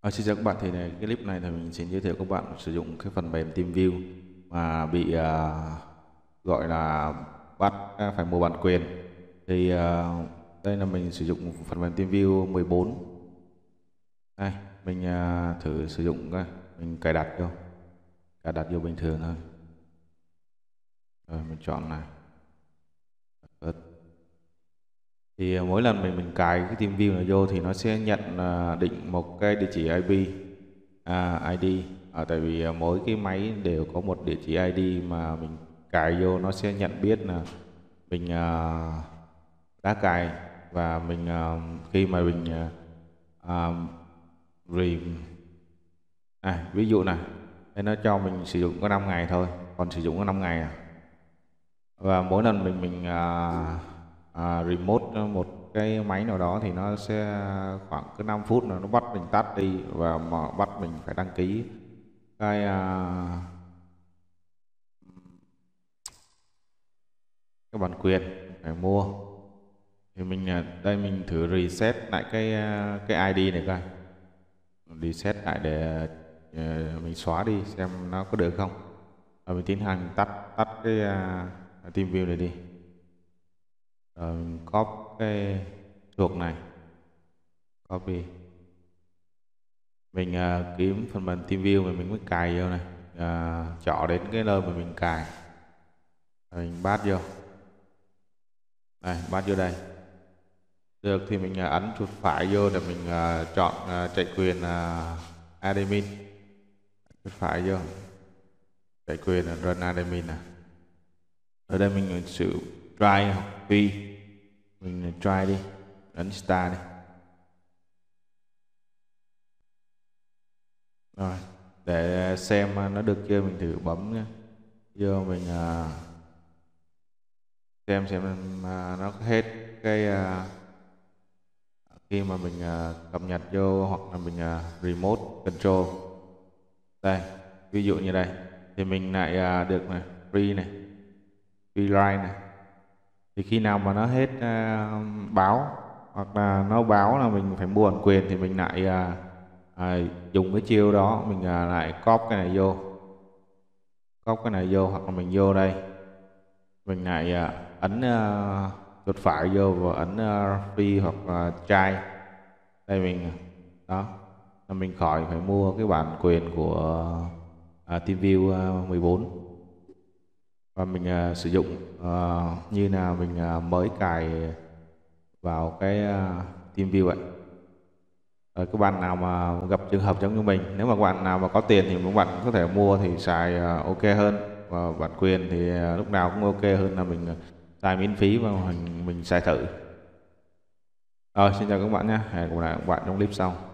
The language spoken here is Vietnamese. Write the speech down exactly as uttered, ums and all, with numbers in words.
À, xin chào các bạn, thì này, cái clip này thì mình xin giới thiệu các bạn sử dụng cái phần mềm TeamViewer mà bị à, gọi là bắt à, phải mua bản quyền. Thì à, đây là mình sử dụng phần mềm TeamViewer mười bốn. Đây, mình à, thử sử dụng coi, mình cài đặt vô, cài đặt vô bình thường thôi. Rồi mình chọn này. Thì mỗi lần mình mình cài cái TeamViewer này vô thì nó sẽ nhận à, định một cái địa chỉ i pê, à, i đê. À, tại vì à, mỗi cái máy đều có một địa chỉ i đê mà mình cài vô, nó sẽ nhận biết là mình à, đã cài. Và mình à, khi mà mình à, à, rìm à, ví dụ này, đây nó cho mình sử dụng có năm ngày thôi, còn sử dụng có năm ngày à. Và mỗi lần mình mình à, à, remote một cái máy nào đó thì nó sẽ khoảng cứ năm phút là nó bắt mình tắt đi, và mà bắt mình phải đăng ký cái à, cái bản quyền phải mua. Thì mình à, đây mình thử reset lại cái à, cái i đê này coi, reset lại để uh, mình xóa đi xem nó có được không. Rồi mình tiến hành tắt tắt cái uh, TeamViewer này đi. Rồi mình copy cái chuột này, copy. Mình uh, kiếm phần mềm TeamViewer mà mình mới cài vô này, uh, chọn đến cái nơi mà mình cài, rồi mình bắt vô đây, bắt vô đây. Được thì mình uh, ấn chuột phải vô để mình uh, chọn uh, chạy quyền uh, admin. Chuột phải vô chạy quyền là run admin này. Ở đây mình sử try hoặc tùy, mình try đi, ấn start đi. Rồi để xem nó được chưa, mình thử bấm nhé. Vô mình uh, xem xem uh, nó hết cái uh, khi mà mình uh, cập nhật vô, hoặc là mình uh, remote control. Đây, ví dụ như đây thì mình lại uh, được này, free này, free line này. Thì khi nào mà nó hết uh, báo, hoặc là nó báo là mình phải mua bản quyền, thì mình lại uh, uh, dùng cái chiêu đó, mình uh, lại copy cái này vô, copy cái này vô, hoặc là mình vô đây, mình lại uh, ấn uh, chuột phải vô và ấn uh, free hoặc uh, try. Đây mình đó là mình khỏi phải mua cái bản quyền của uh, TeamViewer uh, mười bốn. Và mình uh, sử dụng uh, như là mình uh, mới cài vào cái uh, TeamViewer vậy. Rồi các bạn nào mà gặp trường hợp giống như mình, nếu mà các bạn nào mà có tiền thì các bạn có thể mua thì xài uh, ok hơn, và bản quyền thì uh, lúc nào cũng ok hơn là mình uh, xài miễn phí và mình, mình xài thử. Rồi xin chào các bạn nhé, hẹn gặp lại các bạn trong clip sau.